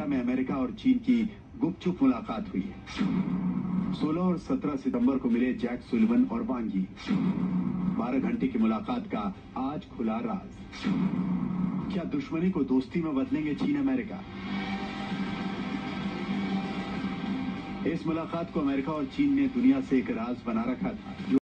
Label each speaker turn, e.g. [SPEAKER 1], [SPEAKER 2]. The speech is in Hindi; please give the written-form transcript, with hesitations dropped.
[SPEAKER 1] में अमेरिका और चीन की गुपचुप मुलाकात हुई है। 16 और 17 सितंबर को मिले जैक सुलिवन और वांग यी। 12 घंटे की मुलाकात का आज खुला राज। क्या दुश्मनी को दोस्ती में बदलेंगे चीन अमेरिका? इस मुलाकात को अमेरिका और चीन ने दुनिया से एक राज बना रखा था।